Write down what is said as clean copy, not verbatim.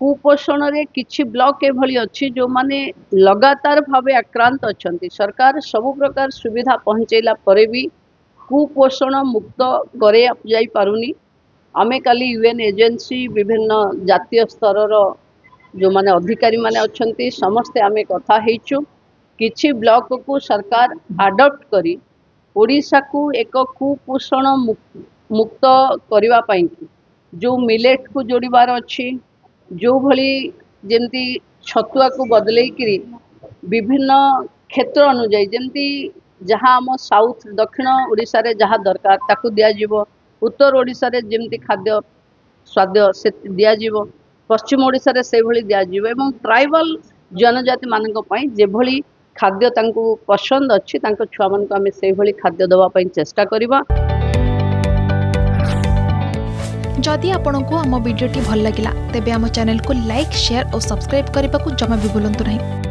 कुपोषण रे किछि ब्लॉक एभली अछि जो माने लगातार भावे आक्रांत अछंती। सरकार सब प्रकार सुविधा पहुंचेला परे भी कुपोषण मुक्त करे जाई पारुनी। आमे काली यूएन एजेंसी विभिन्न जातीय स्तर जो माने अधिकारी माने अछंती समस्ते आमे कथा हेचु किछि ब्लॉक को सरकार अडॉप्ट करी ओडिशा को एक कुपोषण मुक्त करबा पई जो मिलेट को जोड़बार अच्छी जो भली जमती छतुआ को बदले करी विभिन्न क्षेत्र अनुଯାयी जमती जहाँ आम साउथ दक्षिण ओडिशा रे जहाँ दरकार ताकू दिया जीवो, उत्तर ओडिशा रे जमती खाद्य स्वाद्य से दिया जीवो, पश्चिम ओडिशा रे से भली दिया जीवो एवं ट्राइबल जनजाति मानक पई जे भली खाद्य तांको पसंद अच्छी तांको छुआ मन को आमे से भली खाद्य दवा पई चेष्टा करिबा। जदि आपंक आम भिडी भल लगा तेब आम चैनल को लाइक शेयर और सब्सक्राइब करने को जमा भी भूलु नहीं।